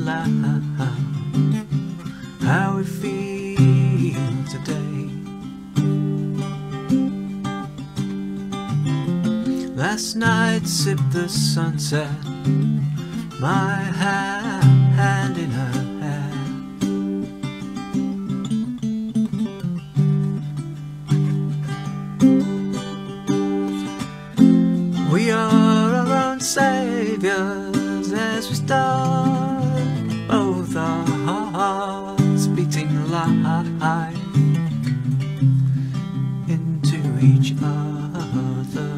aloud how we feel today. Last night sipped the sunset, my hand in her hair. We are our own saviours as we start, both our hearts beating life into each other.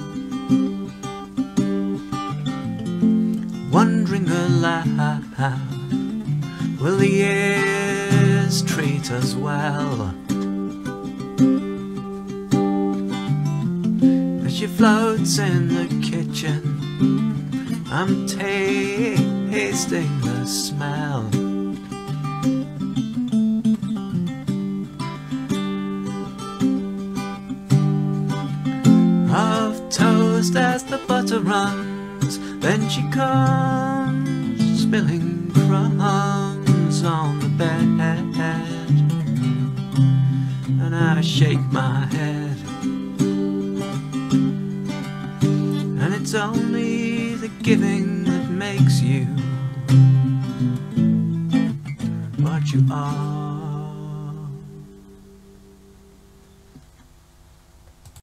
Wond'ring aloud, will the years treat us well? As she floats in the kitchen, I'm tasting the smell of toast as the butter runs. Then she comes spilling crumbs on the bed, and I shake my head, and it's only the giving that makes you what you are.